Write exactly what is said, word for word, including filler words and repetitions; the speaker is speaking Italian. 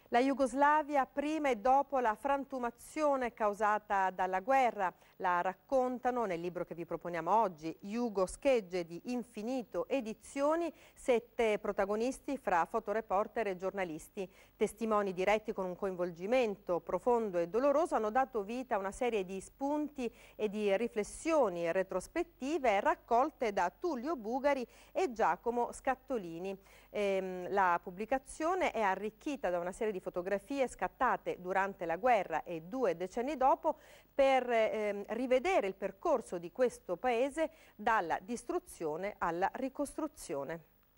La Jugoslavia prima e dopo la frantumazione causata dalla guerra. La raccontano nel libro che vi proponiamo oggi, Jugo Schegge di Infinito Edizioni, sette protagonisti fra fotoreporter e giornalisti. Testimoni diretti con un coinvolgimento profondo e doloroso hanno dato vita a una serie di spunti e di riflessioni retrospettive raccolte da Tullio Bugari e Giacomo Scattolini. Ehm, la pubblicazione è arricchita da una serie di fotografie scattate durante la guerra e due decenni dopo per ehm, rivedere il percorso di questo paese dalla distruzione alla ricostruzione.